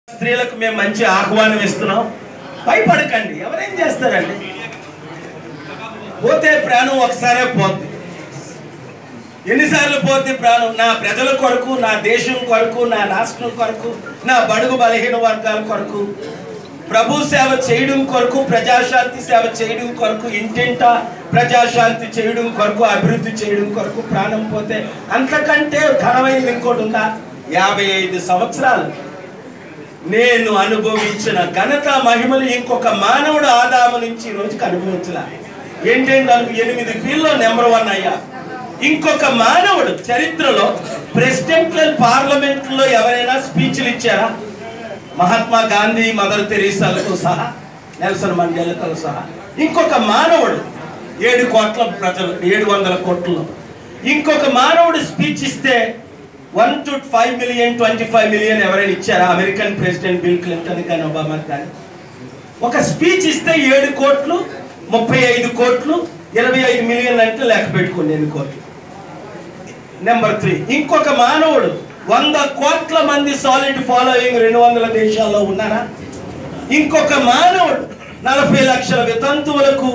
స్త్రీలకు మేము మంచి ఆహ్వానం ఇస్తున్నాం. భయపడకండి, ఎవరేం చేస్తారండి? పోతే ప్రాణం ఒకసారే పోద్ది. ఎన్నిసార్లు పోతే ప్రాణం? నా ప్రజల కొరకు, నా దేశం కొరకు, నా రాష్ట్రం కొరకు, నా బడుగు బలహీన వర్గాల కొరకు, ప్రభు సేవ చేయడం కొరకు, ప్రజాశాంతి సేవ చేయడం కొరకు, ఇంటింట ప్రజాశాంతి చేయడం కొరకు, అభివృద్ధి చేయడం కొరకు ప్రాణం పోతే అంతకంటే ఘనమైనది ఇంకోటి ఉందా? 55 సంవత్సరాలు నేను అనుభవించిన ఘనత మహిమలు ఇంకొక మానవుడు ఆదాము నుంచి ఈ రోజుకి అనుభవించలే. ఏంటంటే 8 ఫీల్డ్లో నెంబర్ 1 అయ్యా. ఇంకొక మానవుడు చరిత్రలో ప్రెసిడెంట్ పార్లమెంట్లో ఎవరైనా స్పీచ్లు ఇచ్చారా? మహాత్మా గాంధీ, మదర్ తెరీసాలతో సహా, నెల్సన్ మండేలాతో సహా ఇంకొక మానవుడు 7 కోట్ల ప్రజలు, 700 కోట్లలో ఇంకొక మానవుడు స్పీచ్ ఇస్తే 1 to 5 million, 25 million ఎవరైనా ఇచ్చారా? అమెరికన్ ప్రెసిడెంట్ బిల్ క్లింటన్ కానీ, ఒబామా కానీ ఒక స్పీచ్ ఇస్తే 7 కోట్లు, 35 కోట్లు, 25 మిలియన్ అంటే లెక్క పెట్టుకోండి ఎన్ని కోట్లు. నెంబర్ 3 ఇంకొక మానవుడు 100 కోట్ల మంది సాలిడ్ ఫాలోయింగ్ 200 దేశాల్లో ఉన్నారా? ఇంకొక మానవుడు 40 లక్షల వితంతువులకు,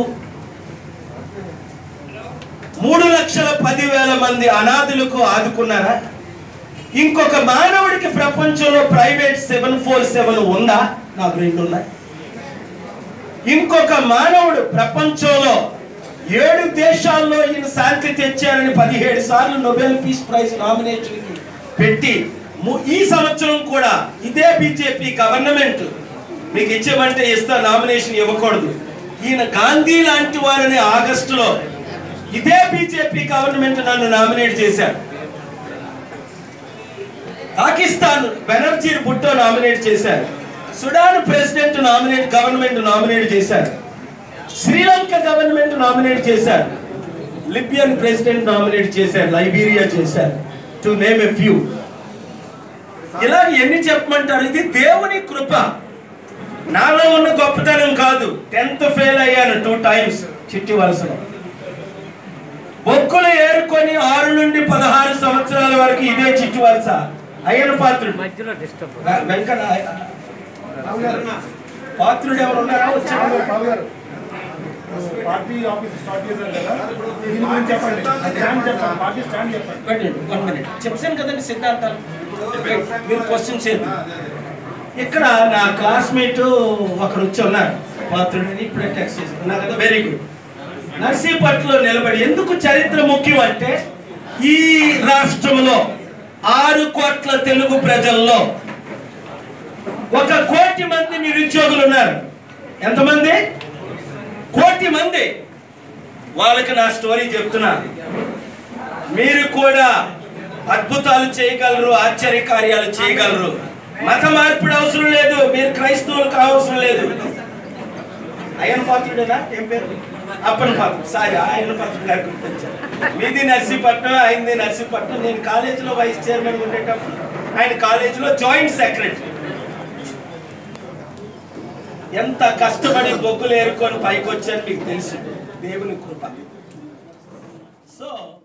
3,10,000 మంది అనాథులకు ఆదుకున్నారా? ఇంకొక మానవుడికి ప్రపంచంలో ప్రైవేట్ 747 ఉందా? నాకు 2 ఉన్నాయి. ఇంకొక మానవుడు ప్రపంచంలో 7 దేశాల్లో ఈయన శాంతి తెచ్చారని 17 సార్లు నోబెల్ పీస్ ప్రైజ్ నామినేషన్కి పెట్టి, ఈ సంవత్సరం కూడా ఇదే బీజేపీ గవర్నమెంట్ మీకు ఇచ్చేమంటే ఇస్తా, నామినేషన్ ఇవ్వకూడదు. ఈయన గాంధీ లాంటి వారిని ఆగస్టులో ఇదే బీజేపీ గవర్నమెంట్ నన్ను నామినేట్ చేశారు. పాకిస్తాన్ బెనర్జీ భుట్టో నామినేట్ చేశారు. సుడాన్ ప్రెసిడెంట్ గవర్నమెంట్ నామినేట్ చేశారు. శ్రీలంక గవర్నమెంట్ నామినేట్ చేశారు. లిబియన్ ప్రెసిడెంట్ నామినేట్ చేశారు. లైబీరియా చేశారు. To name a few. ఇలా ఎన్ని చెప్పమంటారు? ఇది దేవుని కృప, నాలో ఉన్న గొప్పతనం కాదు. 10th ఫెయిల్ అయ్యాను 2 times చిట్టి వలసలో. బొక్కులు ఏరుకొని 6 నుండి 16 సంవత్సరాల వరకు ఇదే చిట్టి వలస. అయ్యన పాత్రుడు వెంకట పాత్రుడు ఎవరు ఉన్నారా? వచ్చారు. పార్టీ ఆఫీస్ స్టార్ట్ చేశారు కదా, దీని గురించి చెప్పండి. పార్టీ స్టాండ్ చెప్పండి. 1 minute చెప్పాను కదండి సిద్ధాంతాలు. మీరు క్వశ్చన్ చేయండి. ఇక్కడ నా క్లాస్మేట్ ఒకరు వచ్చి ఉన్నారు, పాత్రుడిని ఇప్పుడే టెక్స్ట్ చేస్తున్నారు కదా. Very good. నర్సీపట్లో నిలబడి, ఎందుకు చరిత్ర ముఖ్యం అంటే, ఈ రాష్ట్రంలో 6 కోట్ల తెలుగు ప్రజల్లో 1 కోటి మంది నిరుద్యోగులు ఉన్నారు. ఎంతమంది? 1 కోటి మంది. వాళ్ళకి నా స్టోరీ చెప్తున్నా. మీరు కూడా అద్భుతాలు చేయగలరు, ఆశ్చర్య కార్యాలు చేయగలరు. మత మార్పిడి అవసరం లేదు, మీరు క్రైస్తవులు కావసరం లేదు. అయ్యన పాత్రుడేనా? ఏం పేరు? అప్పన పాత్రుడు. సారీ, ఆయన పాత్రుడు గారు గుర్తొచ్చారు. మీది నర్సీపట్నం, ఆయనది నర్సీపట్నం. నేను కాలేజీలో వైస్ చైర్మన్ ఉండేటప్పుడు ఆయన కాలేజీలో జాయింట్ సెక్రటరీ. ఎంత కష్టపడి బొగ్గులు ఏరుకొని పైకి వచ్చాను మీకు తెలుసు. దేవుని కృప. సో